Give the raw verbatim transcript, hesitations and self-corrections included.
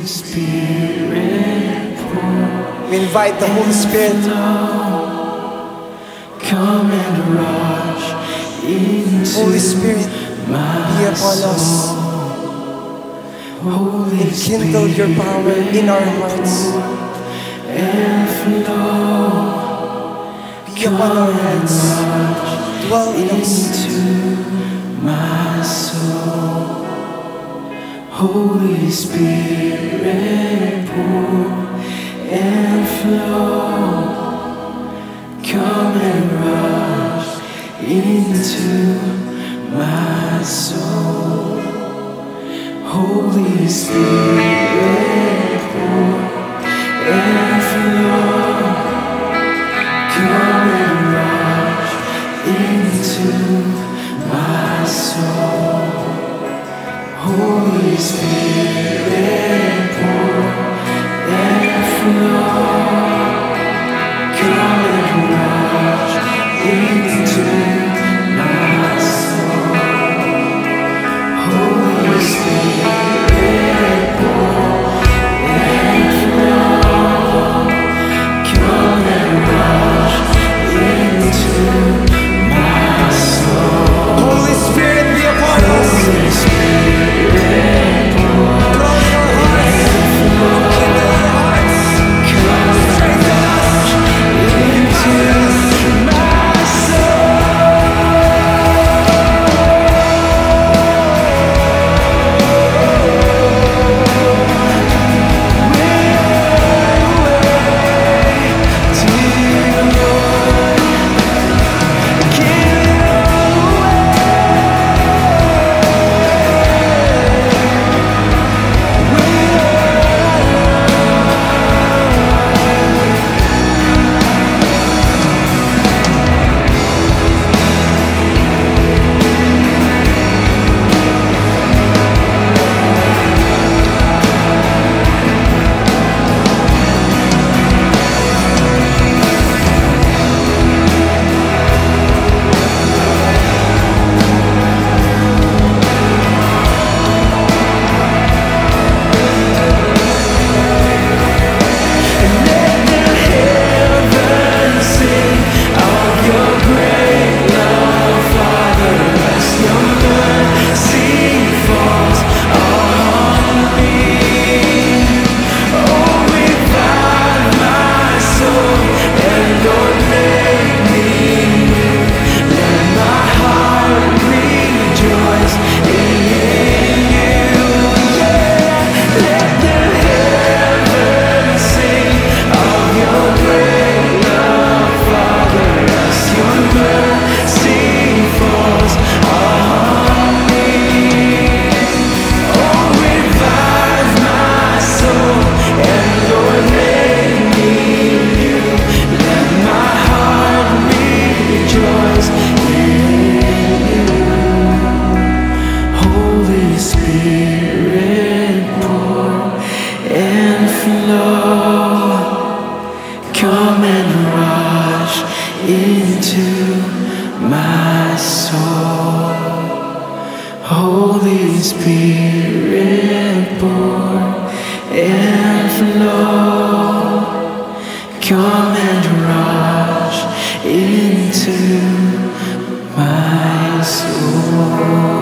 Spirit, pour. We invite the Holy Spirit. Come and rush into Holy Spirit, be upon us. Holy Enkindle your power in our hearts. And flow. Be upon our heads. Dwell in us. Into my soul. Holy Spirit, pour and flow. Come and rush into my soul. Holy Spirit, pour and flow. Come and rush into my soul. Holy Spirit, pour and flow. Come and rush into my soul. Holy Spirit, pour and flow. Come and rush into my soul. Holy Spirit, be upon us. Holy Spirit, pour and flow. Come and rush into my Holy Spirit, pour and flow. Come and rush into my soul.